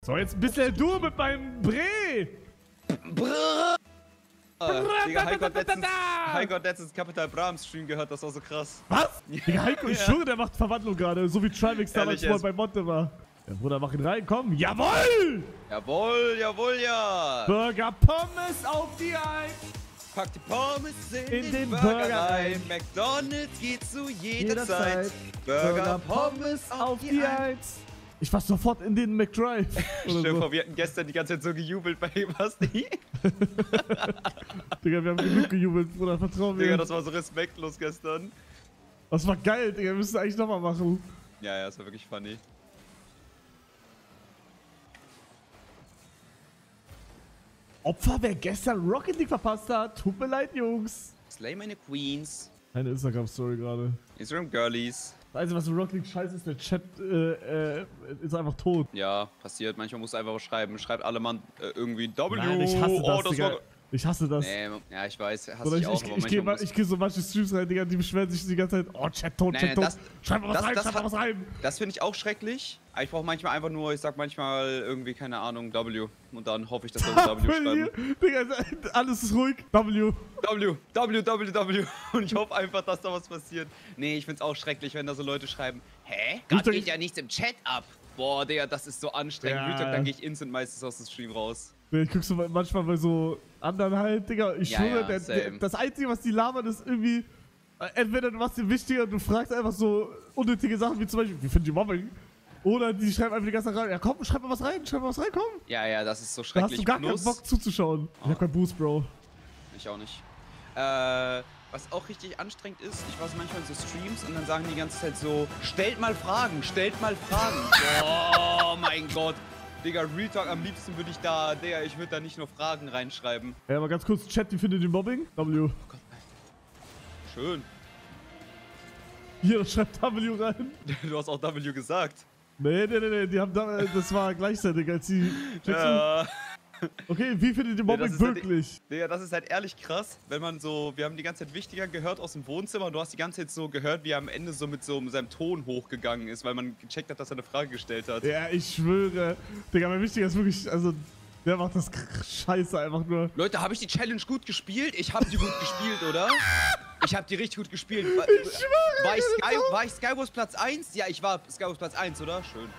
So, jetzt ein bisschen du mit meinem Bre. Brrrr. Digga, Heiko hat letztens Capital Bra im Stream gehört, das war so krass. Was? Digga, Heiko, ich schwöre, der macht Verwandlung gerade, so wie Trimax damals vorher bei Monte war. Ja, Bruder, mach ihn rein, komm. Jawoll! Jawoll, jawohl, ja! Burger Pommes auf die Eins. Pack die Pommes in den Burger rein. McDonald's geht zu jeder Zeit. Burger Pommes auf die Eins. Ich war sofort in den McDrive. Stell dir vor, wir hatten gestern die ganze Zeit so gejubelt bei Basti. Digga, wir haben genug gejubelt, Bruder, vertrau mir. Digga, das war so respektlos gestern. Das war geil, Digga, wir müssen eigentlich nochmal machen. Ja, das war wirklich funny. Opfer, wer gestern Rocket League verpasst hat, tut mir leid, Jungs. Slay meine Queens. Eine Instagram-Story gerade. Instagram Girlies. Das Einzige, was in Rocket League scheiße ist, der Chat ist einfach tot. Ja, passiert. Manchmal musst du einfach schreiben. Schreibt alle Mann irgendwie W. Nein, ich hasse das, Digga. Ich hasse das. Nee, ja, ich weiß, hasse ich auch. Ich geh so manche Streams rein, Digga, die beschweren sich die ganze Zeit. Oh, Chat tot, Chat tot. Schreib mal was rein, schreib mal was rein. Das finde ich auch schrecklich. Ich brauche manchmal einfach nur, ich sag manchmal irgendwie, keine Ahnung, W. Und dann hoffe ich, dass wir W schreiben. Digga, alles ist ruhig. W. W. Und ich hoffe einfach, dass da was passiert. Nee, ich find's auch schrecklich, wenn da so Leute schreiben, hä? Gerade geht ja nichts im Chat ab. Boah, Digga, das ist so anstrengend. Ja. Dann gehe ich instant meistens aus dem Stream raus. Ich guck so manchmal bei so anderen halt, Digga, ich schwöre, das Einzige, was die labern, ist irgendwie, entweder du machst dir wichtiger und du fragst einfach so unnötige Sachen, wie zum Beispiel, wie finden die Mobbing? Oder die schreiben einfach die ganze Zeit rein, ja komm, schreib mal was rein, komm. Ja, das ist so schrecklich. Da hast du gar keinen Bock zuzuschauen. Ich hab keinen Boost, Bro. Ich auch nicht. Was auch richtig anstrengend ist, ich war so manchmal in so Streams und dann sagen die ganze Zeit so, stellt mal Fragen. Oh mein Gott. Digga, Real Talk, am liebsten würde ich da, Digga, ich würde da nicht nur Fragen reinschreiben. Ja, aber ganz kurz, Chat, wie findet ihr Mobbing? W. Oh Gott, schön. Hier, schreibt W rein. Du hast auch W gesagt. Nee, die haben das war gleichzeitig, als sie... Okay, wie findet ihr Mobbing wirklich? Digga, das ist halt ehrlich krass, wenn man so, wir haben die ganze Zeit wichtiger gehört aus dem Wohnzimmer und du hast die ganze Zeit so gehört, wie er am Ende so mit seinem Ton hochgegangen ist, weil man gecheckt hat, dass er eine Frage gestellt hat. Ja, ich schwöre. Digga, mein Wichtiger ist wirklich, also, der macht das scheiße einfach nur. Leute, habe ich die Challenge gut gespielt? Ich habe die gut gespielt, oder? Ich habe die richtig gut gespielt. Ich schwöre, war ich Skywars Platz 1? Ja, ich war Skywars Platz 1, oder? Schön.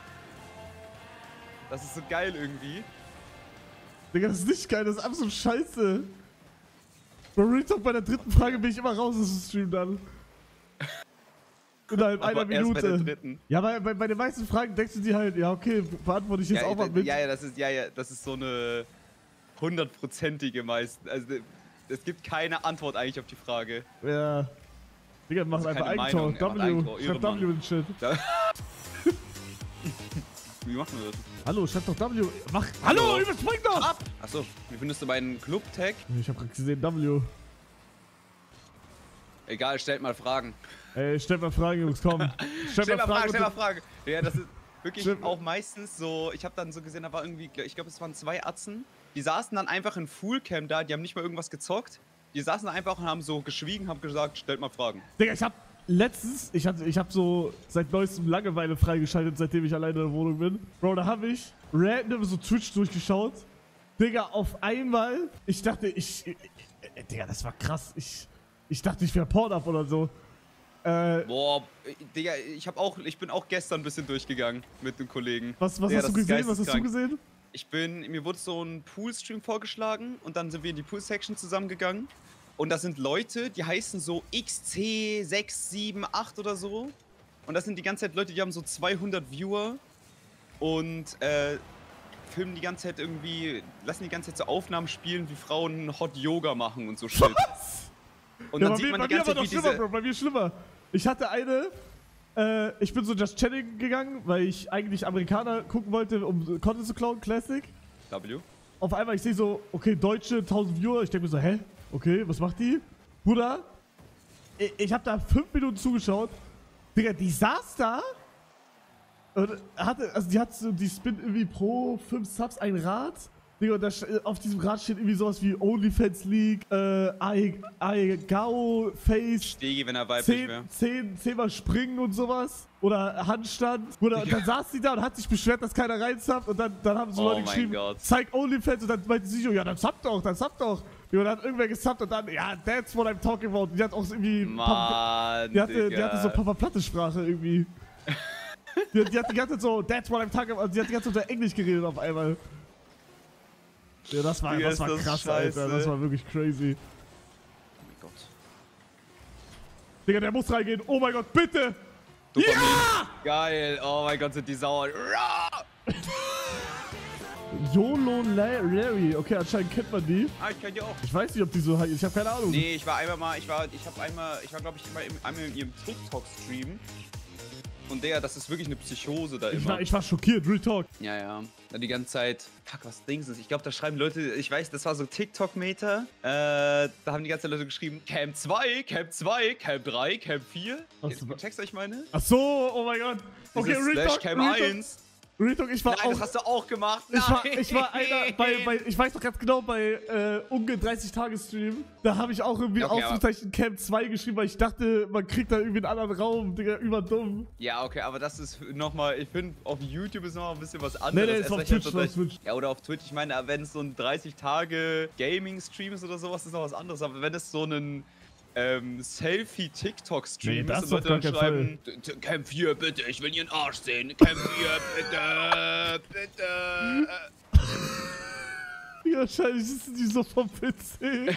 Das ist so geil irgendwie. Digga, das ist nicht geil, das ist absolut scheiße. Bei Real Talk bei der dritten Frage bin ich immer raus aus dem Stream dann. Innerhalb einer Minute. Erst bei der dritten. Ja, bei den meisten Fragen denkst du dir halt, ja okay, beantworte ich jetzt auch mal mit. Ja, das ist so eine 100%ige meisten. Also es gibt keine Antwort eigentlich auf die Frage. Ja. Digga, mach einfach Eigentor. Schreib W in den Shit. Wie machen wir das? Hallo, schreib doch W. Mach. Hallo, überspring doch! Ab! Achso, wie findest du meinen Club-Tag? Ich hab gerade gesehen W. Egal, stellt mal Fragen. Ey, stellt mal Fragen, Jungs, komm. Stell mal Fragen. Ja, das ist wirklich auch meistens so, ich hab dann so gesehen, da war irgendwie, ich glaube, es waren 2 Atzen. Die saßen dann einfach in Fullcam da, die haben nicht mal irgendwas gezockt. Die saßen da einfach und haben so geschwiegen, haben gesagt, stellt mal Fragen. Digga, ich hab letztens, ich hab so seit neuestem Langeweile freigeschaltet, seitdem ich alleine in der Wohnung bin. Bro, da hab ich random so Twitch durchgeschaut. Digga, auf einmal, ich dachte, Digga, das war krass. Ich dachte, ich wär Pornhub oder so. Boah, Digga, ich bin auch gestern ein bisschen durchgegangen mit dem Kollegen. Was hast du gesehen? Was hast du gesehen? Mir wurde so ein Pool-Stream vorgeschlagen und dann sind wir in die Pool-Section zusammengegangen. Und das sind Leute, die heißen so XC678 oder so. Und das sind die ganze Zeit Leute, die haben so 200 Viewer und filmen die ganze Zeit irgendwie, lassen die ganze Zeit so Aufnahmen spielen, wie Frauen Hot Yoga machen und so Shit. Was? Und dann sieht man die ganze Zeit, wie diese... Bro, bei mir schlimmer. Ich hatte ich bin so Just Chatting gegangen, weil ich eigentlich Amerikaner gucken wollte, um Content zu klauen, Classic. W. Auf einmal, ich sehe so, okay, Deutsche, 1000 Viewer. Ich denke mir so, hä? Okay, was macht die? Bruder, ich habe da 5 Minuten zugeschaut. Digga, die saß da und die hat so, die spinnt irgendwie pro 5 Subs ein Rad Digga, und auf diesem Rad steht irgendwie sowas wie OnlyFans League, Aigao, Face, Stegi, wenn er weiblich wäre. 10-mal springen und sowas. Oder Handstand. Oder, und dann saß sie da und hat sich beschwert, dass keiner reinsappt. Und dann haben so Leute geschrieben, zeig OnlyFans. Und dann meinte sie so, ja, dann zappt doch, dann zappt doch. Und dann hat irgendwer gesappt und dann, ja, that's what I'm talking about. Die hat auch so irgendwie... Mann, die hatte so Papa-Platte-Sprache irgendwie. die hat die ganze Zeit so, that's what I'm talking about. Die hat die ganze Zeit unter Englisch geredet auf einmal. Ja, das war krass, Alter. Das war wirklich crazy. Oh mein Gott. Digga, der muss reingehen. Oh mein Gott, bitte! Dopamin. Ja! Geil. Oh mein Gott, sind die sauer. YOLO Larry. Okay, anscheinend kennt man die. Ah, ich kenn die auch. Ich weiß nicht, ob die so heißt. Ich habe keine Ahnung. Nee, ich war glaube ich, einmal in ihrem TikTok-Stream. Und das ist wirklich eine Psychose da immer. Ich war schockiert, Real Talk. Ja. Die ganze Zeit, fuck, was denkst du? Ich glaube, da schreiben Leute, ich weiß, das war so TikTok-Meter. Da haben die ganze Zeit Leute geschrieben, Camp 2, Camp 2, Camp 3, Camp 4. Checkst du, was ich meine? Ach so, oh mein Gott. Okay, Real Talk, Camp 1. Real Talk, ich war Nein, auch... das hast du auch gemacht. Ich war einer ich weiß doch ganz genau, bei Unge 30-Tage-Stream, da habe ich auch irgendwie Ausrufezeichen Camp 2 geschrieben, weil ich dachte, man kriegt da irgendwie einen anderen Raum, Digga, überdumm. Ja, okay, aber das ist nochmal, ich finde, auf YouTube ist nochmal ein bisschen was anderes. Nee, ist auf Twitch. Ja, oder auf Twitch, ich meine, wenn es so ein 30-Tage-Gaming-Stream ist oder sowas, ist noch was anderes, aber wenn es so ein Selfie-TikTok-Stream ist und Leute dann schreiben, Camp 4, bitte, ich will ihren Arsch sehen. Camp 4, bitte. Ja, wahrscheinlich sind die so vom PC.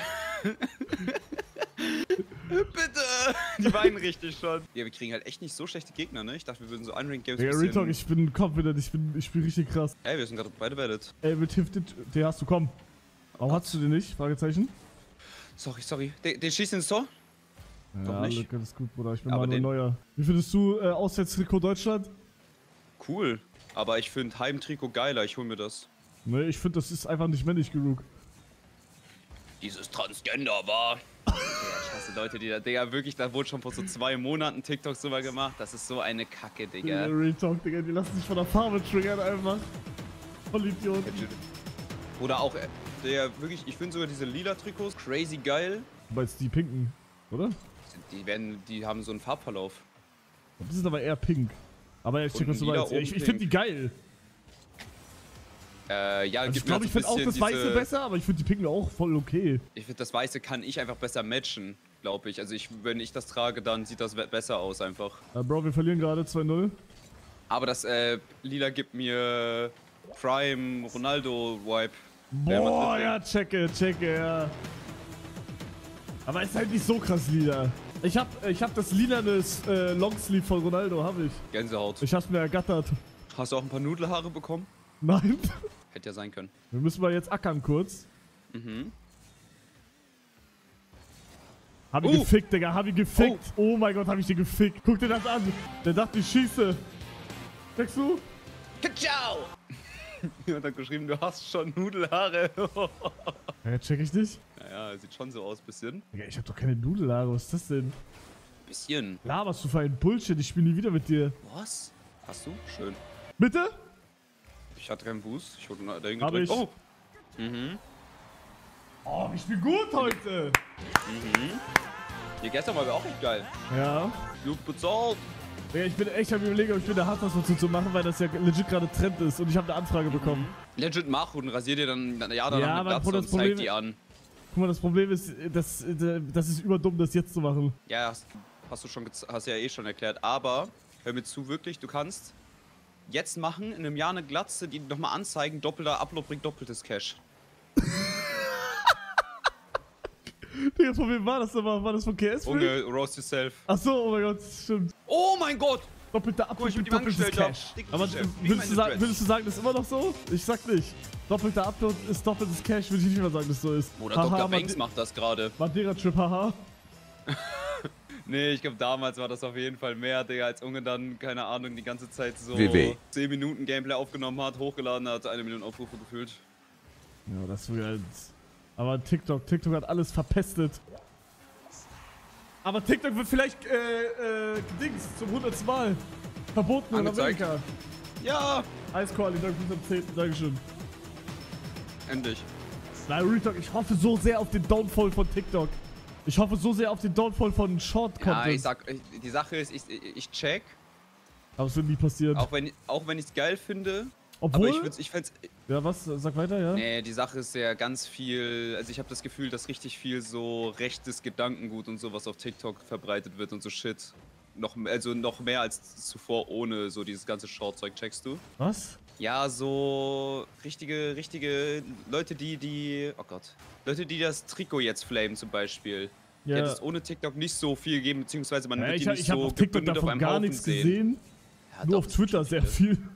Bitte! Die weinen richtig schon. Ja, wir kriegen halt echt nicht so schlechte Gegner, ne? Ich dachte, wir würden so Unranked Games Ja, Real Talk, ich bin confident, ich spiele richtig krass. Ey, wir sind gerade beide vetted. Ey, mit Hifted, den hast du, komm. Warum hast du den nicht? Fragezeichen. Sorry. Den schießt ins Tor? Ja, Doch nicht. Das ist gut, Bruder. Ich bin mal neuer. Wie findest du Auswärtstrikot Deutschland? Cool. Aber ich finde Heimtrikot geiler. Ich hol mir das. Ne, ich finde, das ist einfach nicht männlich genug. Dieses Transgender war. Ja, ich hasse Leute, die da. Digga, wirklich, da wurde schon vor so 2 Monaten TikToks drüber gemacht. Das ist so eine Kacke, Digga. Real Talk, Digga. Die lassen sich von der Farbe triggern einfach. Voll Idioten. Oder auch, der wirklich, ich finde sogar diese lila Trikots crazy geil. Du meinst die pinken, oder? Die haben so einen Farbverlauf. Die sind aber eher pink. Aber ich check, was du meinst. Ich finde die geil. Ja, also ich glaube, ich finde auch das Weiße besser, aber ich finde die pinken auch voll okay. Ich finde, das Weiße kann ich einfach besser matchen, glaube ich. Also wenn ich das trage, dann sieht das besser aus einfach. Bro, wir verlieren gerade 2-0. Aber das Lila gibt mir Prime Ronaldo-Vibe. Boah, ja, checke, ja. Aber es ist halt nicht so krass lila. Ich hab das lilanes Longsleeve von Ronaldo, habe ich. Gänsehaut. Ich hab's mir ergattert. Hast du auch ein paar Nudelhaare bekommen? Nein. Hätte ja sein können. Wir müssen mal jetzt ackern kurz. Hab ich gefickt, Digga, hab ich gefickt. Oh mein Gott, hab ich den gefickt. Guck dir das an. Der dachte, ich schieße. Checkst du? Ciao! Jemand hat geschrieben, du hast schon Nudelhaare. Ja, check ich nicht. Naja, sieht schon so aus, bisschen. Digga, ich hab doch keine Nudelhaare, was ist das denn? Bisschen. Laberst du für einen Bullshit, ich spiele nie wieder mit dir. Was? Hast du? Schön. Bitte? Ich hatte keinen Boost. Ich wurde dahin gedrückt. Oh! Oh, ich bin gut heute. Hier gestern war wir auch echt geil. Ja. Gut bezahlt. Ja, ich bin echt am Überlegen, ob ich mir eine Haartaste zu machen, weil das ja legit gerade Trend ist und ich habe eine Anfrage bekommen. Legit mach und rasier dir dann danach mit Glatze und zeig die an. Guck mal, das Problem ist, das ist überdumm, das jetzt zu machen. Ja, hast du ja eh schon erklärt, aber hör mir zu, wirklich, du kannst jetzt machen, in einem Jahr eine Glatze, die nochmal anzeigen, doppelter Upload bringt doppeltes Cash. Digga, von wem war das denn? War das von KS? Junge, roast yourself. Achso, oh mein Gott, stimmt. Oh mein Gott! Doppelter Upload bringt doppeltes Cash. Aber würdest du sagen, das ist immer noch so? Ich sag nicht. Doppelter Upload ist doppeltes Cash, würde ich nicht mehr sagen, dass so ist. Oder Dr. Banks macht das gerade. Madeira-Trip, haha. Nee, ich glaube, damals war das auf jeden Fall mehr, Digga, als Unge dann, keine Ahnung, die ganze Zeit so 10 Minuten Gameplay aufgenommen hat, hochgeladen hat, 1 Million Aufrufe gefühlt. Ja, das wird halt... Aber TikTok hat alles verpestet. Aber TikTok wird vielleicht, gedingst zum 100. Mal. Verboten in Amerika. Ja! Eisquali, danke für den 10. Dankeschön. Endlich. Nein, Retalk, ich hoffe so sehr auf den Downfall von TikTok. Ich hoffe so sehr auf den Downfall von Short-Content. Ja, die Sache ist, ich check. Aber es wird nie passieren. Auch wenn ich es geil finde. Obwohl? Aber ich find's. Ja, was? Sag weiter, ja? Nee, die Sache ist ja ganz viel. Also ich habe das Gefühl, dass richtig viel so rechtes Gedankengut und sowas auf TikTok verbreitet wird und so Shit. Noch mehr als zuvor ohne so dieses ganze Short-Zeug, checkst du? Was? Ja, so richtige Leute, oh Gott. Leute, die das Trikot jetzt flamen zum Beispiel. Ja. Die hat es ohne TikTok nicht so viel gegeben, beziehungsweise man wird die nicht ich hab so auf TikTok gebündelt auf davon einem gar Haufen nichts sehen. gesehen. Ja, Nur doch, auf es sind Twitter schon sehr viele. viel.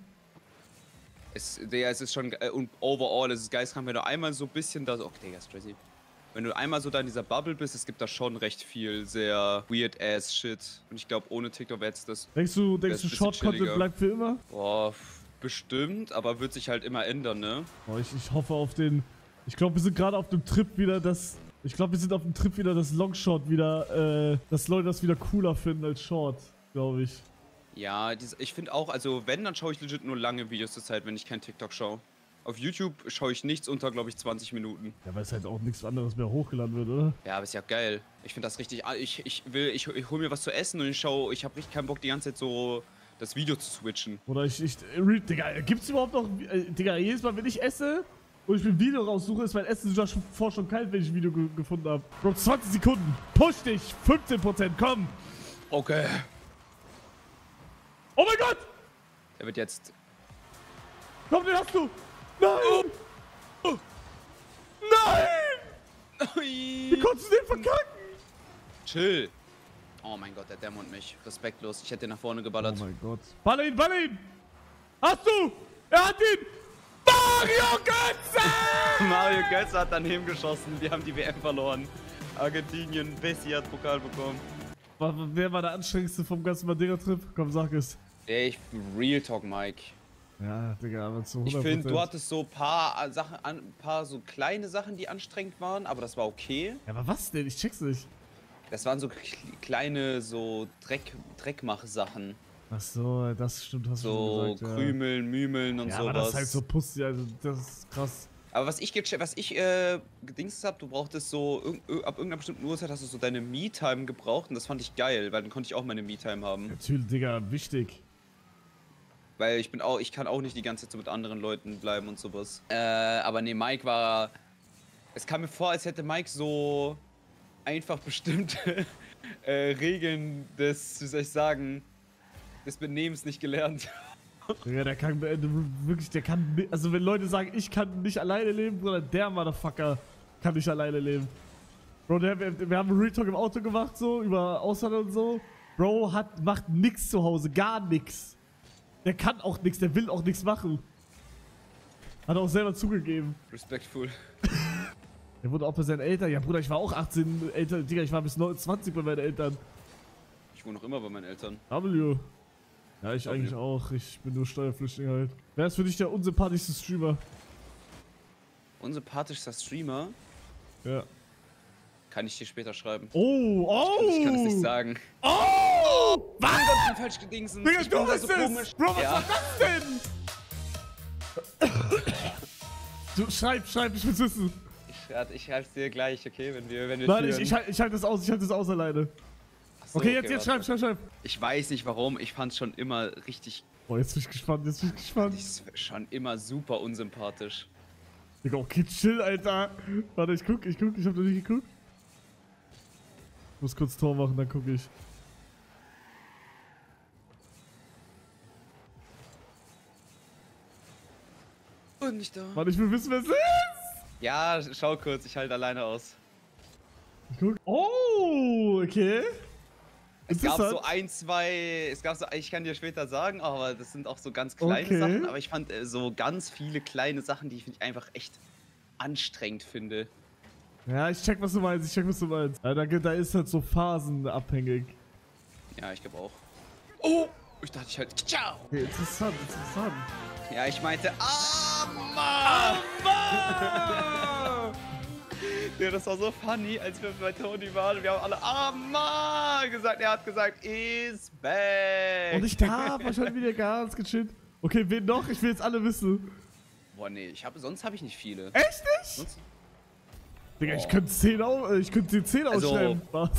Es ist schon, und overall ist es geistkrank, wenn du einmal so ein bisschen da, okay, Digga, ist crazy. Wenn du einmal so da in dieser Bubble bist, es gibt da schon recht viel sehr weird-ass Shit. Und ich glaube, ohne TikTok wäre jetzt das... Denkst du ein bisschen Short-Content chilliger. bleibt für immer? Boah, bestimmt, aber wird sich halt immer ändern, ne? Oh, ich hoffe auf den... Ich glaube, wir sind gerade auf dem Trip wieder, dass... Ich glaube, wir sind auf dem Trip wieder, dass Longshot wieder... dass Leute das wieder cooler finden als Short, glaube ich. Ja, ich finde auch, also wenn, dann schaue ich legit nur lange Videos zur Zeit, wenn ich kein TikTok schaue. Auf YouTube schaue ich nichts unter, glaube ich, 20 Minuten. Ja, weil es halt auch nichts anderes mehr hochgeladen wird, oder? Ja, aber ist ja geil. Ich finde das richtig, ich hole mir was zu essen und ich habe richtig keinen Bock, die ganze Zeit so das Video zu switchen. Oder Digga, gibt's überhaupt noch... Digga, jedes Mal, wenn ich esse und ich mir ein Video raussuche, ist mein Essen schon kalt, wenn ich ein Video gefunden habe. Bro, 20 Sekunden. Push dich. 15%, komm. Okay. Oh mein Gott. Der wird jetzt... Komm, den hast du. Nein. Oh. Nein. Wie konntest du den verkacken? Chill. Oh mein Gott, der dämmert mich. Respektlos. Ich hätte ihn nach vorne geballert. Oh mein Gott. Baller ihn, baller ihn. Hast du. Er hat ihn. Mario Götze. Mario Götze hat daneben geschossen. Wir haben die WM verloren. Argentinien, Messi hat Pokal bekommen. Wer war der anstrengendste vom ganzen Madeira-Trip? Komm, sag es. Real Talk, Mike. Ja, Digga, aber zu 100%. Ich finde, du hattest so ein paar so kleine Sachen, die anstrengend waren, aber das war okay. Ja, aber was denn? Ich check's nicht. Das waren so kleine, so Dreckmach-Sachen. Ach so, das stimmt, hast du So schon gesagt, Krümeln, Mümeln und ja, sowas. aber das ist halt so Pussy, also das ist krass. Aber was ich gedingst hab, du brauchtest so, ab irgendeiner bestimmten Uhrzeit hast du so deine Me-Time gebraucht und das fand ich geil, weil dann konnte ich auch meine Me-Time haben. Natürlich, Digga, wichtig. Weil ich kann auch nicht die ganze Zeit so mit anderen Leuten bleiben und sowas. Aber nee, Mike war... Es kam mir vor, als hätte Mike so einfach bestimmte Regeln des, wie soll ich sagen, des Benehmens nicht gelernt. Digga, der kann wirklich, also wenn Leute sagen, ich kann nicht alleine leben, Bruder, der Motherfucker kann nicht alleine leben. Bro, wir haben einen Real Talk im Auto gemacht, so, über Ausland und so. Bro macht nix zu Hause, gar nix. Der kann auch nichts, der will auch nichts machen. Hat er auch selber zugegeben. Respektful. Der wurde auch bei seinen Eltern. Ja, Bruder, ich war auch 18 Eltern. Digga, ich war bis 20 bei meinen Eltern. Ich wohne noch immer bei meinen Eltern. W. Ja, ich eigentlich auch. Ich bin nur Steuerflüchtling halt. Wer ist für dich der unsympathischste Streamer? Unsympathischster Streamer? Ja. Kann ich dir später schreiben. Oh! Ich kann es nicht sagen. Oh! Was? Mein Gott, ich bin falsch gedingsen. Digga, Ich du bin da bist so es! komisch. Bro, was Ja. war das denn? Du, schreib, ich will's wissen. Ich schreib's dir gleich, okay, wenn wir Nein, führen. ich halte das aus alleine. Achso, Okay, jetzt warte. schreib. Ich weiß nicht warum, ich fand's schon immer richtig... Boah, jetzt bin ich gespannt, Ist schon immer super unsympathisch. Digga, okay, chill, Alter. Warte, ich hab noch nicht geguckt. Ich muss kurz Tor machen, dann guck ich. Und nicht da. Warte, ich will wissen, wer es ist. Ja, schau kurz, ich halte alleine aus. Ich guck. Oh, okay. Es gab so ein, zwei, ich kann dir später sagen, aber das sind auch so ganz kleine Sachen. Aber ich fand so ganz viele kleine Sachen, die ich einfach echt anstrengend finde. Ja, ich check, was du meinst. Ja, da ist halt so phasenabhängig. Ja, ich glaube auch. Oh! Ich dachte, ich halt. Ciao! Okay, interessant. Ja, ich meinte. Ja, das war so funny, als wir bei Tony waren. Wir haben alle Amma gesagt. Er hat gesagt, is back. Und ich darf wahrscheinlich wieder ganz gechillt. Okay, wen noch? Ich will jetzt alle wissen. Boah, nee, sonst habe ich nicht viele. Echt nicht? Sonst, Digga, ich könnte 10 ich könnte 10 Also- ausschreiben. Was?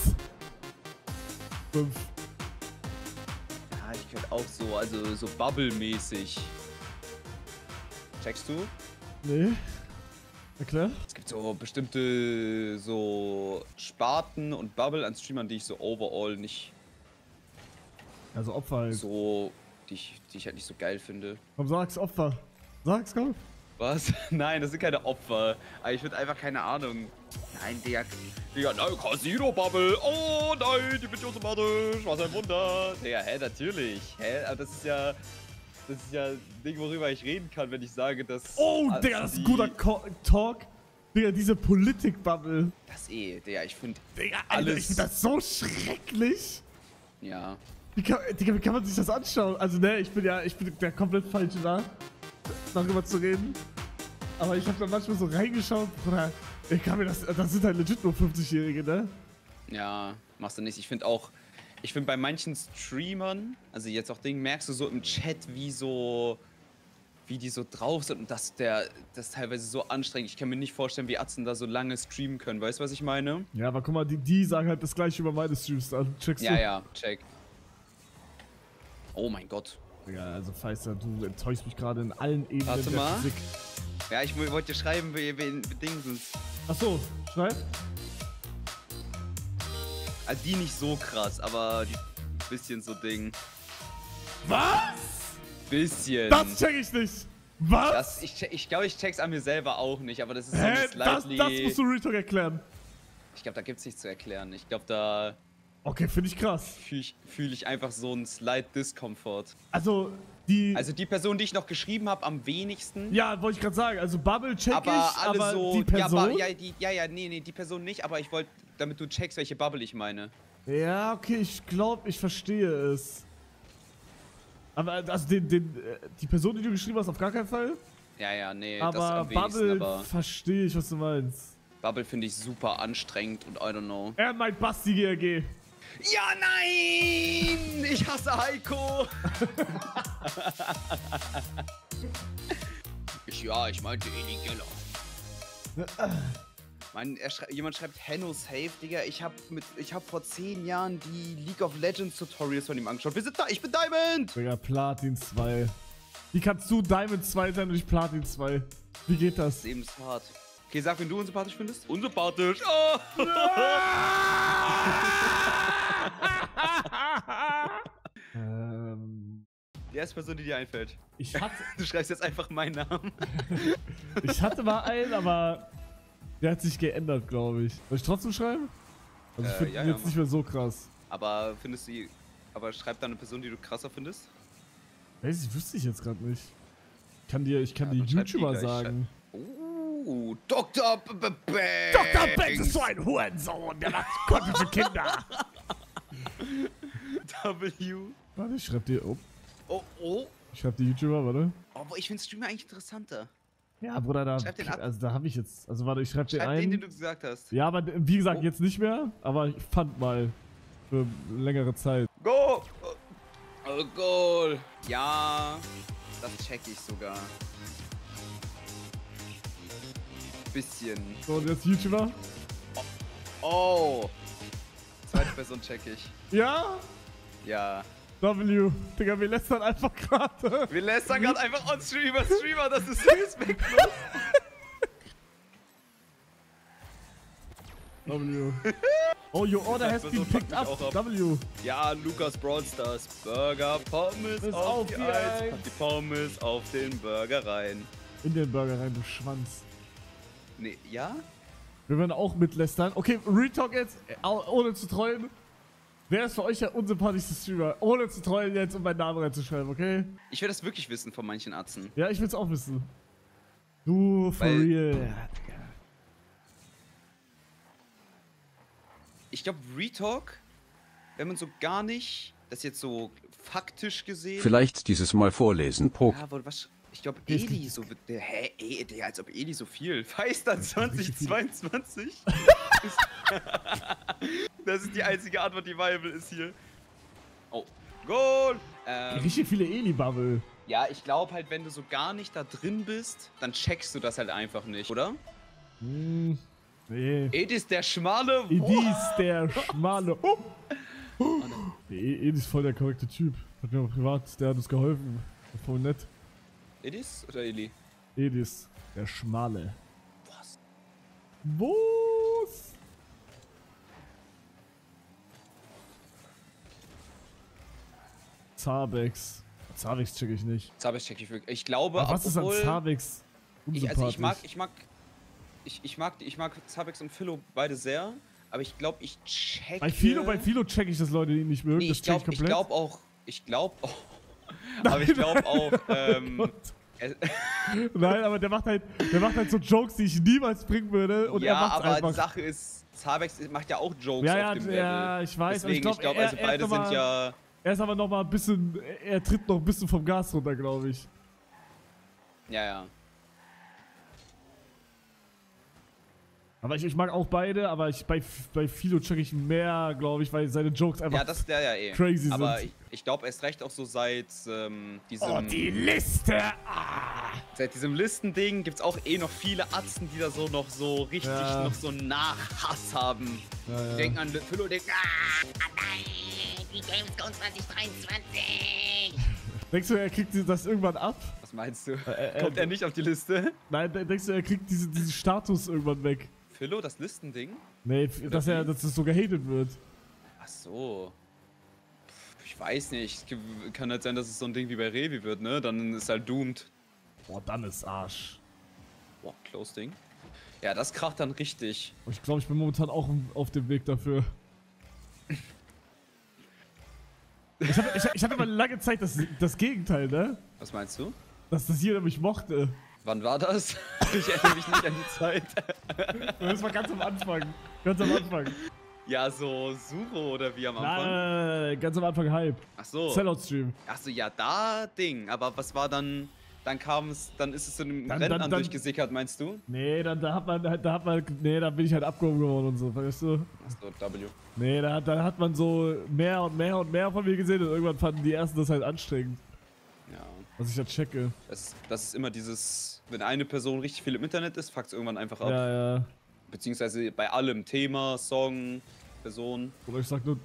5. ja, ich könnte auch so, also so Bubble-mäßig. Checkst du? Nee. Erklär. Es gibt so bestimmte so Sparten und Bubble an Streamern, die ich so overall nicht Also Opfer halt. so, die ich halt nicht so geil finde. Komm, sag's Opfer. Sag's, komm. Was? Nein, das sind keine Opfer. Aber ich finde einfach keine Ahnung. Nein, Digga, nein, Casino-Bubble. Oh nein, die bin so sympathisch. Was ein Wunder. Digga, natürlich. Aber das ist ja ein Ding, worüber ich reden kann, wenn ich sage, dass... Oh, Digga, das ist ein guter Talk. Digga, diese Politik-Bubble. Das Digga, ich finde Digga, Alter, ich find das so schrecklich. Ja. Digga, wie kann man sich das anschauen? Also, ne, ich bin der komplett Falsche da, darüber zu reden. Aber ich habe da manchmal so reingeschaut, Bruder. Ich kann mir das sind halt legit nur 50-Jährige, ne? Ja, machst du nicht. Ich finde bei manchen Streamern, also jetzt auch Ding, merkst du so im Chat, wie die so drauf sind und das ist teilweise so anstrengend. Ich kann mir nicht vorstellen, wie Atzen da so lange streamen können. Weißt du, was ich meine? Ja, aber guck mal, die sagen halt das gleiche über meine Streams an. Checkst du? Ja, check. Oh mein Gott. Digga, also Feister, du enttäuschst mich gerade in allen Ebenen Warte der mal. Physik. Ja, ich wollte dir schreiben, wen Dingsens. Achso, schreib. Also die nicht so krass, aber die bisschen so Ding. Was? Bisschen. Das check ich nicht. Was? Ich glaube, ich check's an mir selber auch nicht, aber das ist so Hä? slightly... Das musst du Retalk erklären. Ich glaube, da gibt's nichts zu erklären. Ich glaube, da Okay, finde ich krass. fühl ich einfach so einen Slight Discomfort. Also die Person, die ich noch geschrieben habe, am wenigsten. ja, wollte ich gerade sagen. Also Bubble check Aber ich, alle aber so... die Person... Nee, die Person nicht, aber ich wollte, damit du checkst, welche Bubble ich meine. Ja, okay, ich glaube, ich verstehe es. Aber also die Person, die du geschrieben hast, auf gar keinen Fall. Ja, nee, Aber das am wenigsten, Bubble verstehe ich, was du meinst. Bubble finde ich super anstrengend und I don't know. Er meint Basti GRG. Ja, nein! Ich hasse Heiko! Ich meinte Eli Geller. Jemand schreibt Henno Safe, Digga. Ich hab vor 10 Jahren die League of Legends Tutorials von ihm angeschaut. Wir sind da, ich bin Diamond! Digga, Platin 2. Wie kannst du Diamond 2 sein und ich Platin 2? Wie geht das? Das ist eben hart. Okay, sag, wenn du unsympathisch findest. Unsympathisch! Oh! Die erste Person, die dir einfällt. Du schreibst jetzt einfach meinen Namen. Ich hatte mal einen, aber der hat sich geändert, glaube ich. Soll ich trotzdem schreiben? Also ich finde ihn jetzt nicht mehr so krass. Aber schreib da eine Person, die du krasser findest? Weiß ich, wüsste ich jetzt gerade nicht. Ich kann die dann schreib YouTuber die gleich. sagen. Dr. Banks! Dr. Banks ist so ein Hurensohn, der macht Content für Kinder. W. Warte, ich schreib dir. Oh. Ich schreib die YouTuber, warte. Aber ich finde Streamer eigentlich interessanter. Ja, Bruder, da habe ich jetzt. Also warte, ich schreib dir einen. Den du gesagt hast. Ja, aber wie gesagt, jetzt nicht mehr. Aber ich fand mal für längere Zeit. Go! Oh, Goal! Ja, das check ich sogar. Bisschen. So, und jetzt YouTuber? Oh! Zweite Person check ich. Ja? Ja. W. Digga, wir lästern einfach gerade. Wir lästern gerade einfach on Streamer, das ist respektlos. W. Oh, your order has been picked up. W. Ja, Lukas Brawl Stars. Burger, Pommes auf die Eis. Pack die Pommes auf den Burger rein. In den Burger rein, du Schwanz. Nee, ja? Wir werden auch mitlästern. Okay, Retalk jetzt, ohne zu trollen. Wer ist für euch der unsympathischste Streamer? Ohne zu trollen jetzt, um meinen Namen reinzuschreiben, okay? Ich will das wirklich wissen von manchen Atzen. Ja, ich will's auch wissen. Du, for real. Ja, Digga. Ich glaube, Retalk, wenn man so gar nicht, das jetzt so faktisch gesehen... Vielleicht dieses Mal vorlesen, Pro. Ja, aber was... Ich glaube, Eli so... Digga, als ob Eli so viel. Feistern 2022? Das ist die einzige Antwort, die viable ist hier. Oh, Goal! Richtig viele Eli-Bubble. Ja, ich glaube halt, wenn du so gar nicht da drin bist, dann checkst du das halt einfach nicht, oder? Nee. Edis der Schmale. Edis der Schmale. Oh. Edis ist voll der korrekte Typ. Hat mir auch privat, der hat uns geholfen. War voll nett. Edis oder Eli? Edis der Schmale. Was? Was? Zabex. Zabex check ich nicht. Zabex check ich wirklich. Ich glaube, Aber was ist an Zabex? Ich mag Zabex und Philo beide sehr, aber ich glaube, ich checke... Bei Philo check ich, dass Leute ihn nicht mögen. Nee, das check ich glaube auch... Nein, aber der macht halt so Jokes, die ich niemals bringen würde. Und ja, er macht's aber einfach. die Sache ist, Zabex macht ja auch Jokes Ja, auf dem Level. ja, ich weiß. Deswegen, ich glaube, also beide sind ja... Er ist aber noch mal ein bisschen... Er tritt noch ein bisschen vom Gas runter, glaube ich. Ja, ja. Aber ich mag auch beide, aber bei Philo check ich mehr, glaube ich, weil seine Jokes einfach crazy sind. Aber ich glaube erst recht auch so seit diesem... Oh, die Liste! Seit diesem Listending gibt es auch noch viele Atzen, die da so noch so richtig noch so Nachhass haben. Ja. Die denken an Philo und denken, Nein, die Gamescom 2023! Denkst du, er kriegt das irgendwann ab? was meinst du? Kommt er nicht auf die Liste? Nein, denkst du, er kriegt diesen Status irgendwann weg? Philo, das Listending? Nee, dass es so gehatet wird. Ach so. Ich weiß nicht. Kann halt sein, dass es so ein Ding wie bei Revi wird, ne? Dann ist halt doomed. Boah, dann ist Arsch. Boah, close Ding. Ja, das kracht dann richtig. Ich glaube, ich bin momentan auch auf dem Weg dafür. Ich hatte mal lange Zeit das Gegenteil, ne? Was meinst du? Dass das jeder mich mochte. Wann war das? Ich erinnere mich nicht an die Zeit. Das war ganz am Anfang. Ganz am Anfang. Ja, so Suro oder wie am Anfang? Nein, ganz am Anfang Hype. Ach so. Sellout-Stream. Ach so, ja, da Ding. Aber was war dann? Dann ist es so einem Rennen durchgesickert, meinst du? Nee, da bin ich halt abgehoben geworden und so, weißt du? Ach so, W. Nee, da hat man so mehr und mehr von mir gesehen und irgendwann fanden die ersten das halt anstrengend. Ja. Was ich da checke. Das ist immer dieses, wenn eine Person richtig viel im Internet ist, fuckt es irgendwann einfach ab. Ja. Beziehungsweise bei allem, Thema, Song, Person. Oder ich sag nur...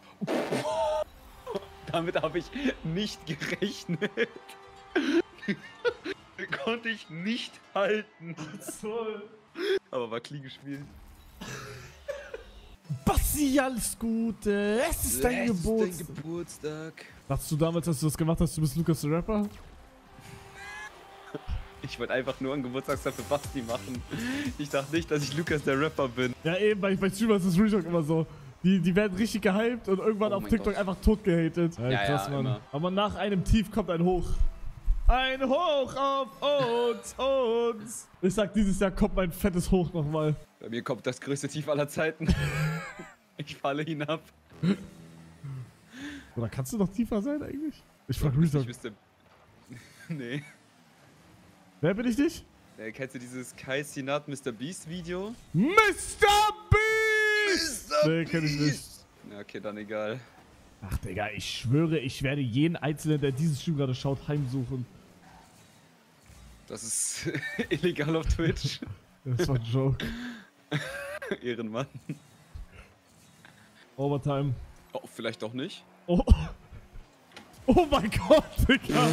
Damit habe ich nicht gerechnet. Konnte ich nicht halten. Aber war clean gespielt. Bassi, alles Gute. Es ist dein Geburtstag. Dachtest du damals, als du das gemacht hast, du bist Lukas der Rapper? Ich wollte einfach nur einen Geburtstagstag für Basti machen. Ich dachte nicht, dass ich Lukas der Rapper bin. Ja, eben, bei Streamern ist das Real Talk immer so. Die werden richtig gehypt und irgendwann auf TikTok einfach tot gehatet. Ja, krass, Mann. Immer. Aber nach einem Tief kommt ein Hoch. Ein Hoch auf uns. Ich sag, dieses Jahr kommt mein fettes Hoch nochmal. Bei mir kommt das größte Tief aller Zeiten. Ich falle hinab. Oder kannst du noch tiefer sein eigentlich? Ich frag Real Talk. Ich wüsste... Nee. Wer bin ich nicht? Kennst du dieses Kai Sinat Mr. Beast Video? Mr. Beast! Nee, kenn ich nicht. Ja, okay, dann egal. Ach, Digga, ich schwöre, ich werde jeden Einzelnen, der diesen Stream gerade schaut, heimsuchen. Das ist illegal auf Twitch. Das war ein Joke. Ehrenmann. Overtime. Oh, vielleicht doch nicht. Oh mein Gott, Digga.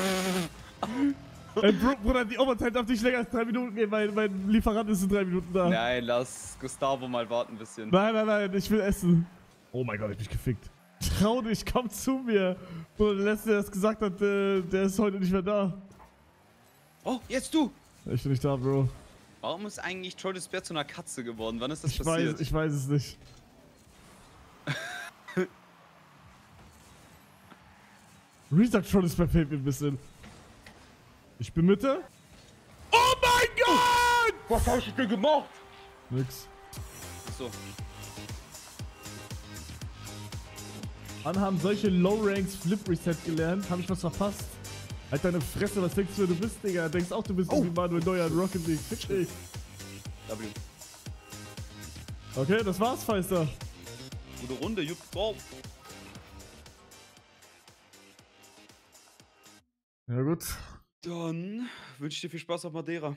Ey, Bruder, die Overtime darf nicht länger als 3 Minuten gehen, weil mein Lieferant ist in 3 Minuten da. Nein, lass Gustavo mal warten ein bisschen. Nein, ich will essen. Oh mein Gott, ich bin gefickt. Trau dich, komm zu mir. Bruder, der Letzte, der das gesagt hat, der ist heute nicht mehr da. Oh, jetzt du! Ich bin nicht da, Bro. Warum ist eigentlich Troll des Bär zu einer Katze geworden? Wann ist das passiert? Ich weiß es nicht. Retalk Troll des Bär fehlt mir ein bisschen. Ich bin Mitte. Oh mein Gott! Was hab ich denn gemacht? Nix. Achso. Wann haben solche Low-Ranks Flip-Reset gelernt? Hab ich was verpasst? Halt deine Fresse, was denkst du, wer du bist, Digga? Denkst auch, du bist irgendwie Manuel Neuer in Rocket League. Fick dich. W. Okay, das war's, Feister. Gute Runde, Jupp. Wow. Ja, gut. Dann wünsche ich dir viel Spaß auf Madeira.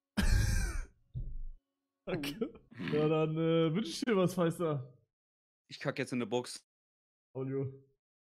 Danke. Ja, dann wünsche ich dir was, Feister. Ich kacke jetzt in eine Box. Audio.